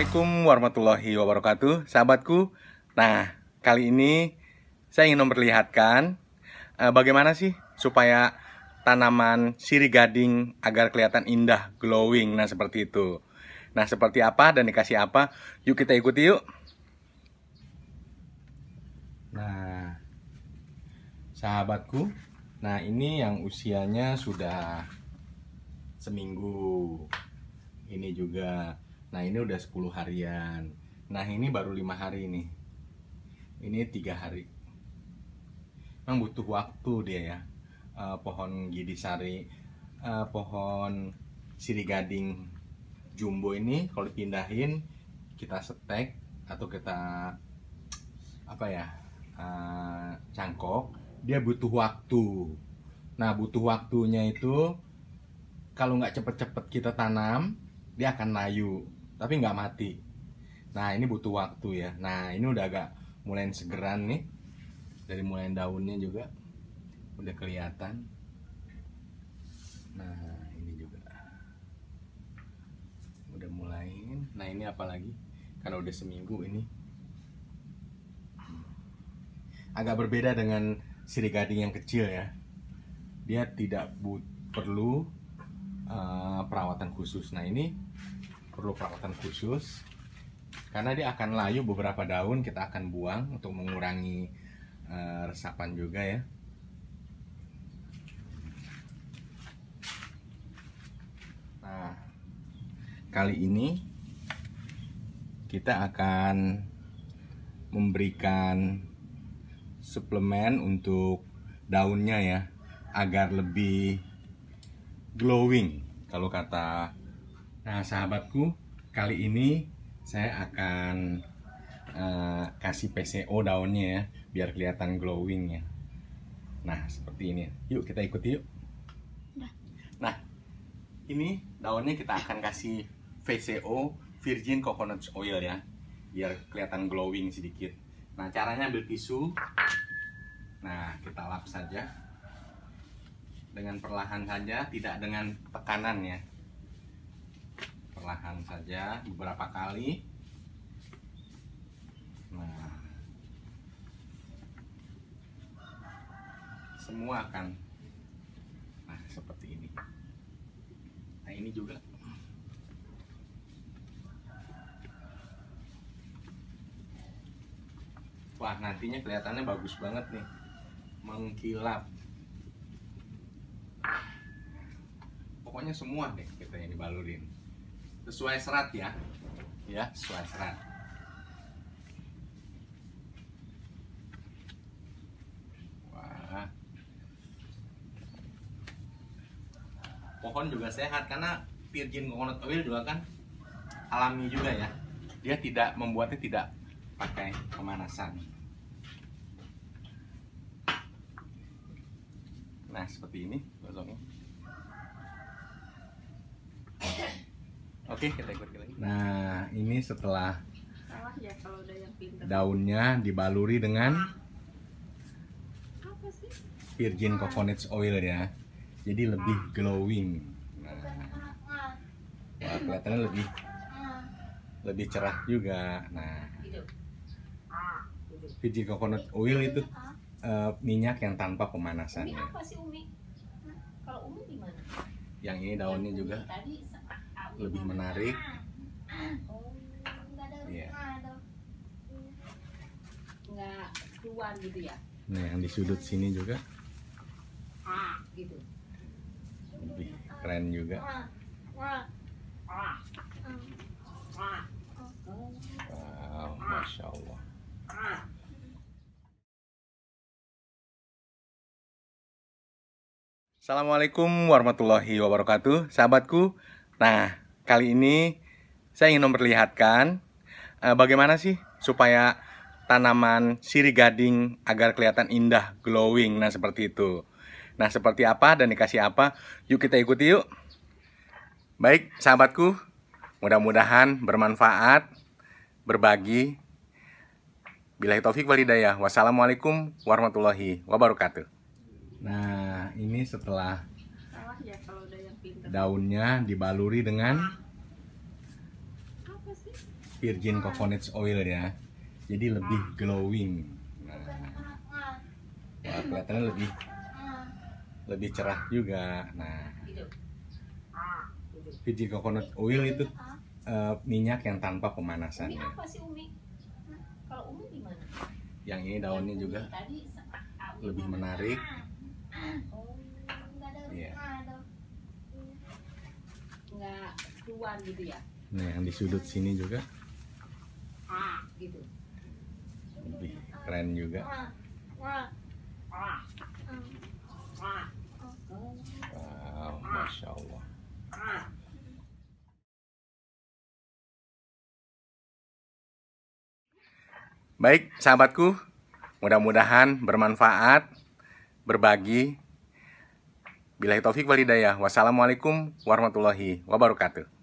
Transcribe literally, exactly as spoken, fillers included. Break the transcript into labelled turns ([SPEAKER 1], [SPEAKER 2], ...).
[SPEAKER 1] Assalamualaikum warahmatullahi wabarakatuh, sahabatku. Nah, kali ini saya ingin memperlihatkan eh, bagaimana sih supaya tanaman sirih gading agar kelihatan indah, glowing. Nah, seperti itu. Nah, seperti apa dan dikasih apa? Yuk kita ikuti yuk. Nah, sahabatku, nah ini yang usianya sudah seminggu. Ini juga. Nah, ini udah sepuluh harian. Nah, ini baru lima hari nih. Ini tiga hari. Memang butuh waktu dia ya. Uh, pohon gidisari, uh, pohon sirih gading jumbo ini kalau dipindahin, kita setek atau kita apa ya, uh, cangkok, dia butuh waktu. Nah, butuh waktunya itu kalau nggak cepet-cepet kita tanam, dia akan layu, tapi nggak mati. Nah, ini butuh waktu ya. Nah, ini udah agak mulai segeran nih. Dari mulai daunnya juga udah kelihatan. Nah, ini juga udah mulai. Nah, ini apalagi karena udah seminggu ini. Agak berbeda dengan sirih gading yang kecil ya. Dia tidak perlu uh, perawatan khusus. Nah, ini perlu perawatan khusus karena dia akan layu. Beberapa daun kita akan buang untuk mengurangi uh, resapan juga ya. Nah, kali ini kita akan memberikan suplemen untuk daunnya ya, agar lebih glowing kalau kata. Nah, sahabatku, kali ini saya akan uh, kasih P C O daunnya ya, biar kelihatan glowing ya. Nah, seperti ini. Yuk kita ikuti yuk. Nah, ini daunnya kita akan kasih V C O, virgin coconut oil ya, biar kelihatan glowing sedikit. Nah, caranya ambil tisu. Nah, kita lap saja dengan perlahan saja, tidak dengan tekanan ya. Perlahan saja beberapa kali. Nah, semua akan nah seperti ini. Nah, ini juga. Wah, nantinya kelihatannya bagus banget nih, mengkilap. Pokoknya semua deh kita yang dibalurin sesuai serat ya, ya sesuai serat. Wah, pohon juga sehat karena virgin coconut oil juga kan alami juga ya. Dia tidak membuatnya tidak pakai pemanasan. Nah, seperti ini gosoknya. Oke, kita ikut lagi. Nah, ini setelah
[SPEAKER 2] salah ya kalau udah yang pinter.
[SPEAKER 1] Daunnya dibaluri dengan
[SPEAKER 2] apa sih?
[SPEAKER 1] virgin coconut oil ya. Jadi lebih glowing. Nah, wah, kelihatannya lebih lebih cerah juga. Nah, virgin coconut oil itu uh, minyak yang tanpa pemanasan.
[SPEAKER 2] Umi
[SPEAKER 1] ya.
[SPEAKER 2] apa sih Umi? Kalau Umi di mana?
[SPEAKER 1] Yang ini daunnya yang juga tadi, lebih menarik.
[SPEAKER 2] Oh, enggak ada.
[SPEAKER 1] Iya.
[SPEAKER 2] Enggak keluar gitu ya.
[SPEAKER 1] Nah, yang di sudut sini juga
[SPEAKER 2] Ah, gitu.
[SPEAKER 1] lebih keren juga.
[SPEAKER 2] Ah. Ah.
[SPEAKER 1] Wow, Masya Allah. Assalamualaikum warahmatullahi wabarakatuh, sahabatku. Nah, kali ini saya ingin memperlihatkan uh, bagaimana sih supaya tanaman sirih gading agar kelihatan indah, glowing. Nah, seperti itu. Nah, seperti apa dan dikasih apa? Yuk kita ikuti yuk. Baik, sahabatku, mudah-mudahan bermanfaat, berbagi. Billahi taufik wal hidayah. Wassalamualaikum warahmatullahi wabarakatuh. Nah, ini setelah
[SPEAKER 2] salah ya kalau udah yang pinter.
[SPEAKER 1] Daunnya dibaluri dengan
[SPEAKER 2] apa sih?
[SPEAKER 1] virgin coconut oil ya, jadi lebih glowing. Nah, ya, kelihatannya lebih lebih cerah juga. Nah,
[SPEAKER 2] Gitu. Gitu.
[SPEAKER 1] virgin coconut oil itu uh, minyak yang tanpa
[SPEAKER 2] Umi
[SPEAKER 1] pemanasan ya.
[SPEAKER 2] apa sih Umi? Kalau Umi gimana?
[SPEAKER 1] Yang ini daunnya
[SPEAKER 2] Yang Umi
[SPEAKER 1] juga
[SPEAKER 2] tadi se-
[SPEAKER 1] lebih menarik.
[SPEAKER 2] Oh, nggak ada.
[SPEAKER 1] Iya.
[SPEAKER 2] Nggak keluar gitu ya?
[SPEAKER 1] Nah, yang di sudut sini juga
[SPEAKER 2] Ah, gitu.
[SPEAKER 1] lebih keren juga.
[SPEAKER 2] Ah. Ah. Oh.
[SPEAKER 1] Wow, masya Allah.
[SPEAKER 2] Ah.
[SPEAKER 1] Baik, sahabatku, mudah-mudahan bermanfaat, berbagi. Billahi taufik wal hidayah. Wassalamualaikum warahmatullahi wabarakatuh.